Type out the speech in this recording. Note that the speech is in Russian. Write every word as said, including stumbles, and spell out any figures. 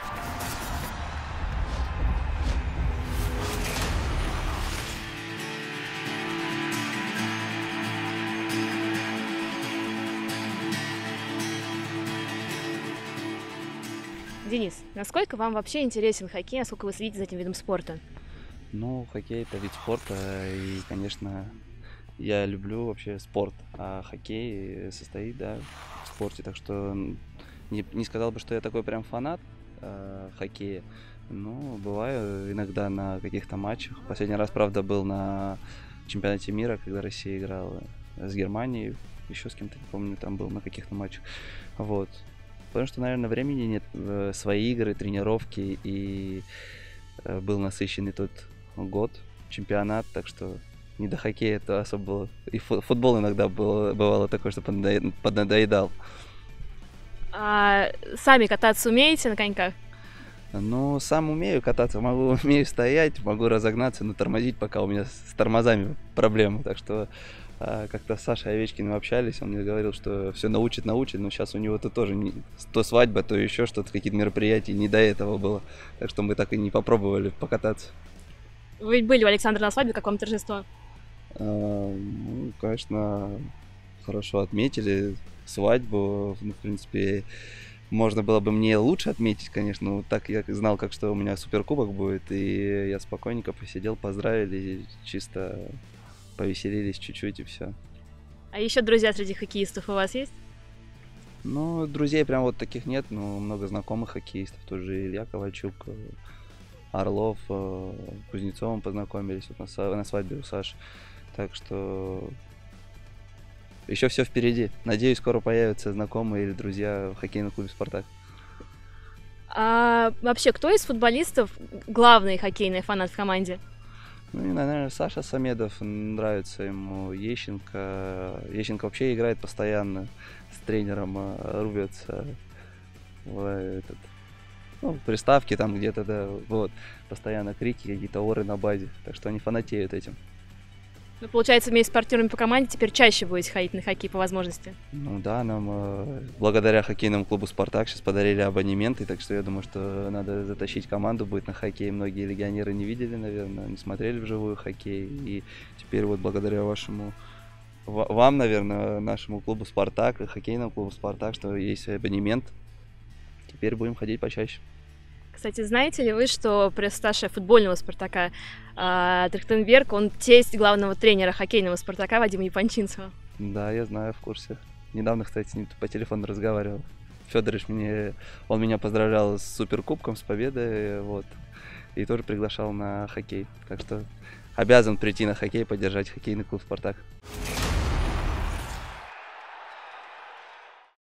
Денис, насколько вам вообще интересен хоккей, насколько вы следите за этим видом спорта? Ну, хоккей — это вид спорта, и, конечно, я люблю вообще спорт, а хоккей состоит, да, в спорте, так что не, не сказал бы, что я такой прям фанат э, хоккея, но бываю иногда на каких-то матчах. Последний раз, правда, был на чемпионате мира, когда Россия играла с Германией, еще с кем-то, не помню, там был на каких-то матчах, вот. Потому что, наверное, времени нет, э, свои игры, тренировки, и э, был насыщенный тот год, чемпионат, так что не до хоккея это особо было. И футбол иногда было, бывало такое, что поднадоедал. А сами кататься умеете на коньках? Ну, сам умею кататься, могу, умею стоять, могу разогнаться, но тормозить пока у меня с тормозами проблемы, так что а, как-то с Сашей Овечкиным общались, он мне говорил, что все научит, научит, но сейчас у него-то тоже не, то свадьба, то еще что-то, какие-то мероприятия, не до этого было, так что мы так и не попробовали покататься. Вы были у Александра на свадьбе, как вам торжество? А, ну, конечно, хорошо отметили свадьбу, ну, в принципе, можно было бы мне лучше отметить, конечно, но так я знал, как что у меня суперкубок будет, и я спокойненько посидел, поздравили, чисто повеселились чуть-чуть и все. А еще друзья среди хоккеистов у вас есть? Ну, друзей прям вот таких нет, но много знакомых хоккеистов, тоже Илья Ковальчук, Орлов, Кузнецовым познакомились вот на, на свадьбе у Саши, так что еще все впереди. Надеюсь, скоро появятся знакомые или друзья в хоккейном клубе «Спартак». А вообще, кто из футболистов главный хоккейный фанат в команде? Ну, и, наверное, Саша Самедов, нравится ему, Ещенко. Ещенко вообще играет постоянно с тренером, рвется в этот, ну, приставки там где-то, да, вот, постоянно крики, какие-то оры на базе, так что они фанатеют этим. Ну, получается, вместе с партнерами по команде теперь чаще будете ходить на хоккей по возможности? Ну да, нам э, благодаря хоккейному клубу «Спартак» сейчас подарили абонементы, так что я думаю, что надо затащить команду будет на хоккей. Многие легионеры не видели, наверное, не смотрели вживую хоккей, и теперь вот благодаря вашему, вам, наверное, нашему клубу «Спартак», хоккейному клубу «Спартак», что есть абонемент, теперь будем ходить почаще. Кстати, знаете ли вы, что пресс-атташе футбольного «Спартака» э, Трахтенберг, он тесть главного тренера хоккейного «Спартака» Вадима Япончинцева? Да, я знаю, в курсе. Недавно, кстати, с ним по телефону разговаривал. Федорович мне, он меня поздравлял с суперкубком, с победой, вот, и тоже приглашал на хоккей. Так что обязан прийти на хоккей, поддержать хоккейный клуб «Спартак».